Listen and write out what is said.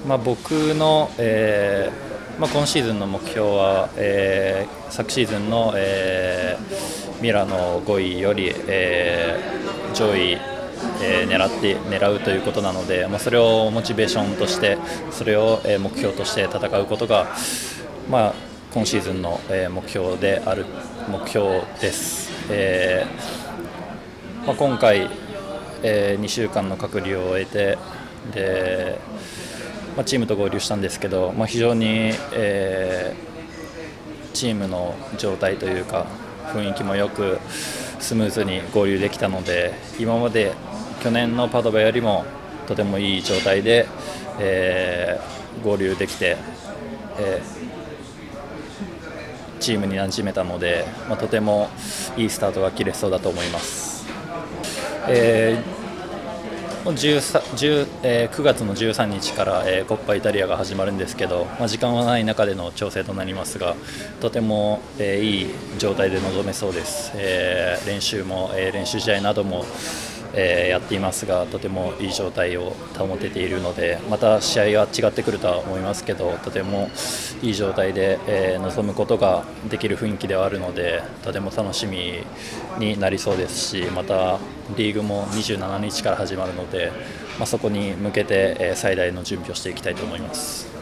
僕の、今シーズンの目標は、昨シーズンの、ミラノ5位より、上位、狙うということなので、それをモチベーションとしてそれを、目標として戦うことが、今シーズンの、目標です。今回、2週間の隔離を終えてで、チームと合流したんですけど、非常に、チームの状態というか雰囲気もよくスムーズに合流できたので、今まで去年のパドヴァよりもとてもいい状態で、合流できて、チームに馴染めたので、とてもいいスタートが切れそうだと思います。9月の13日から、コッパイタリアが始まるんですけど、時間はない中での調整となりますが、とても、いい状態で臨めそうです。練習試合なども、やっていますが、とてもいい状態を保てているので、また試合は違ってくるとは思いますけど、とてもいい状態で、臨むことができる雰囲気ではあるので、とても楽しみになりそうですし、またリーグも27日から始まるので、そこに向けて、最大の準備をしていきたいと思います。